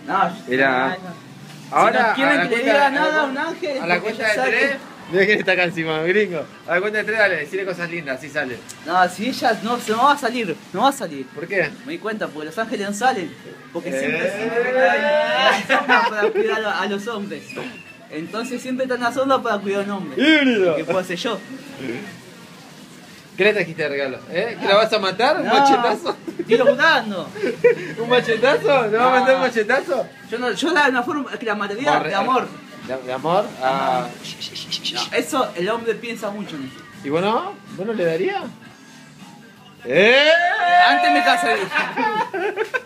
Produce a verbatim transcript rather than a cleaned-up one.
No, Mirá. no, no. Ahora, si no quieren a la que le cuenta- diga a la nada a cu- un ángel, A la porque cuenta ya de sabe tres. que- Mira quién está acá encima, gringo. A la cuenta de tres, dale, decirle cosas lindas, así sale. No, si ella no, se no va a salir, no va a salir. ¿Por qué? Me di cuenta, porque los ángeles no salen. Porque Eh. siempre, siempre están en la sombra para cuidar a, a los hombres. Entonces siempre están en la sombra para cuidar a un hombre. Híbrido. ¿Qué puedo hacer yo? ¿Qué le trajiste de regalo? ¿Eh? ¿Que la vas a matar? ¿Un No, machetazo? Estoy logrando. ¿Un machetazo? ¿Le vas a No. mandar un machetazo? Yo, no, yo la de una forma que la mataría Corre- de amor. ¿De, de amor? Ah. No, eso el hombre piensa mucho en eso. ¿Y vos no? ¿Vos no le darías? ¡Eh! Antes me casaría.